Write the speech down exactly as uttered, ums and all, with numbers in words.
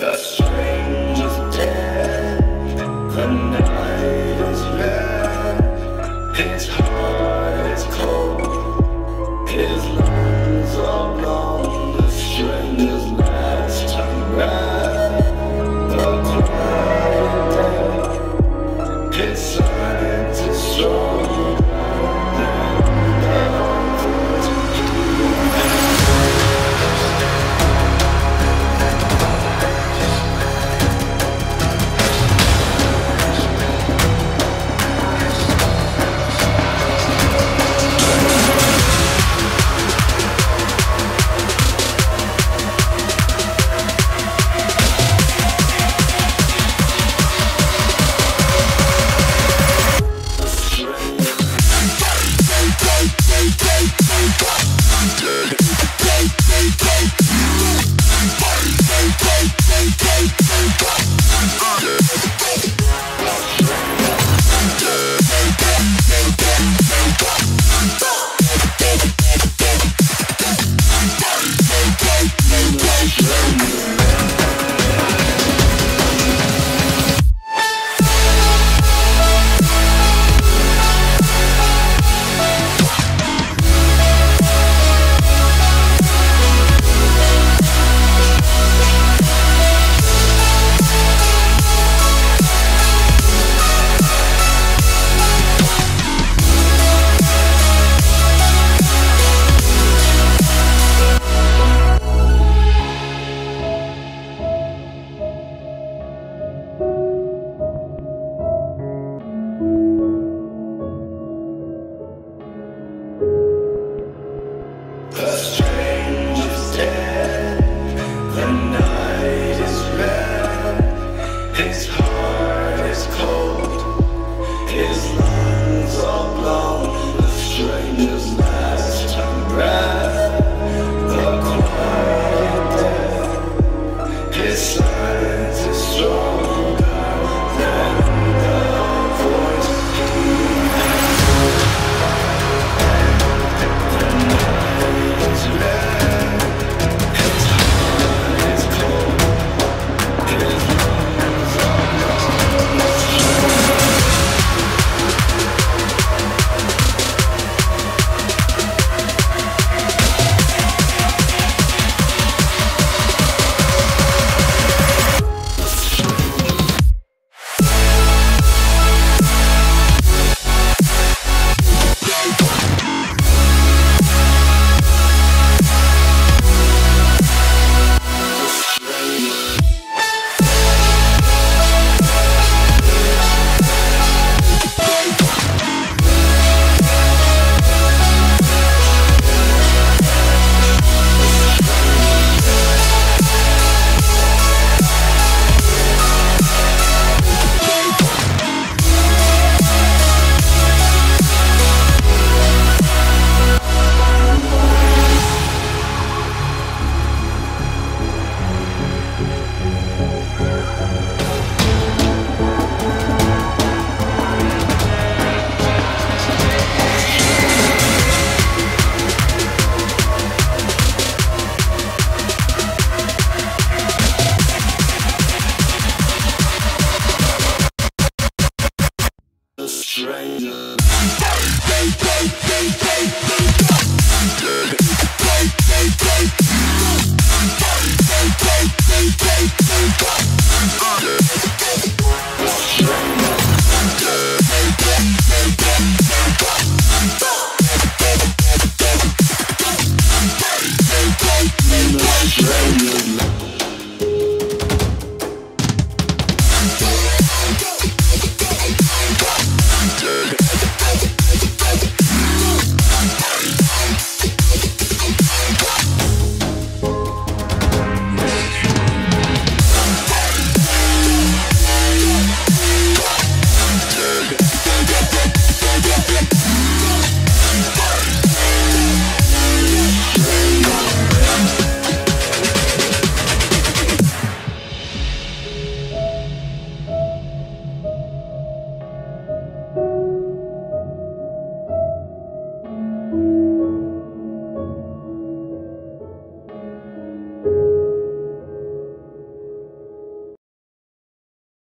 The strange is dead, the night is red, his heart is cold, his lungs are blown, the stranger's last time red, the quiet dead, his silence is strong. The strange is dead, the night is red, his heart is cold, his lungs are blown, the stranger's last time breath, the quiet dead, his silence is stronger than the voice he has. Stranger.